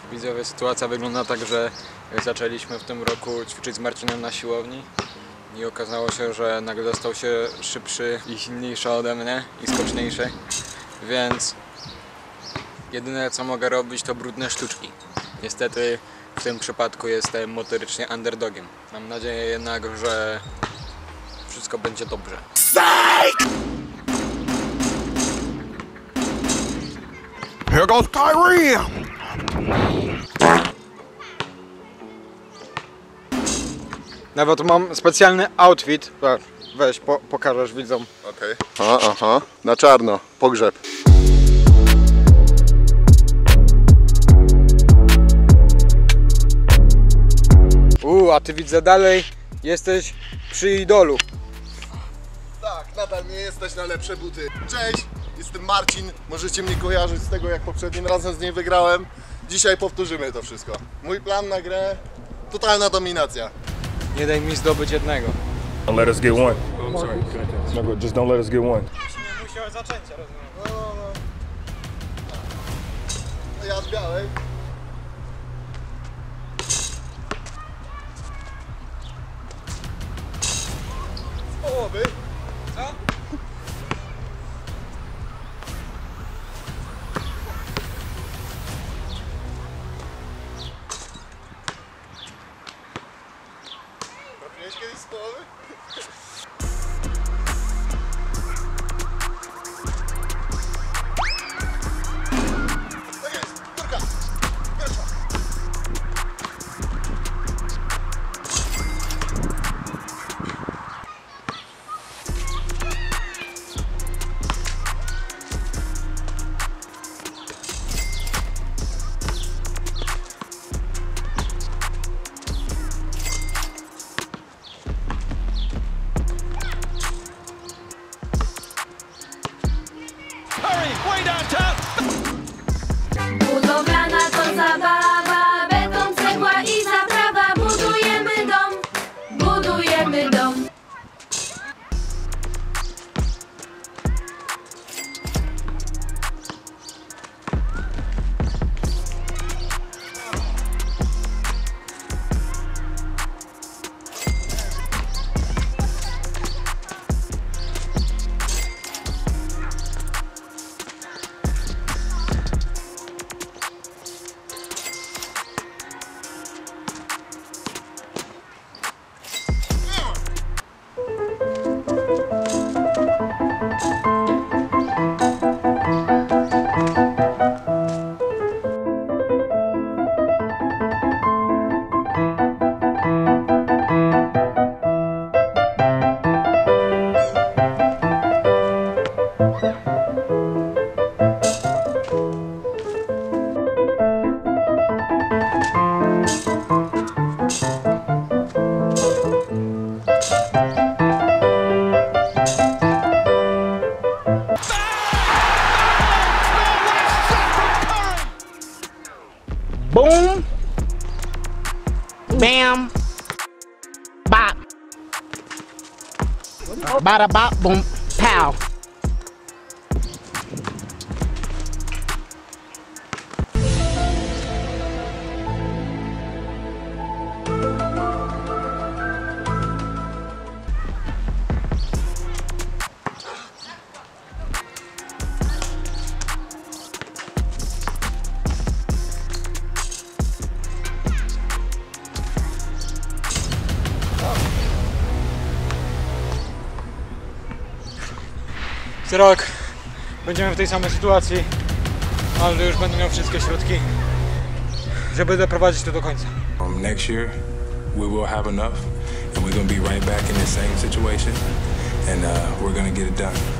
Widzowie, sytuacja wygląda tak, że zaczęliśmy w tym roku ćwiczyć z Marcinem na siłowni i okazało się, że nagle stał się szybszy i silniejszy ode mnie i skoczniejszy, więc jedyne co mogę robić to brudne sztuczki. Niestety w tym przypadku jestem motorycznie underdogiem. Mam nadzieję jednak, że wszystko będzie dobrze. Here goes Kyrie! Nawet mam specjalny outfit. Weź, pokażesz widzom. Okej. Aha, na czarno, pogrzeb. A ty widzę dalej jesteś przy idolu. Tak, nadal nie jesteś na lepsze buty. Cześć, jestem Marcin. Możecie mnie kojarzyć z tego, jak poprzednim razem z nim wygrałem. Dzisiaj powtórzymy to wszystko. Mój plan na grę, totalna dominacja. Nie daj mi zdobyć jednego. Don't let us get one. No, just don't let us get one. Nie musiał zaczęcia, rozumiem. No ja z białej. Z połowy. Co? Trafiłeś kiedyś z połowy? Tak jest, Turka! Pierwsza! Budowlana to zabawa, beton, cegła i zaprawa. Budujemy dom, budujemy dom. Boom, bam, bop, bada bop, boom, pow. Za rok będziemy w tej samej sytuacji, ale już będę miał wszystkie środki, żeby doprowadzić to do końca. Next year, we will have enough, and we're going to be right back in the same situation, and we're going to get it done.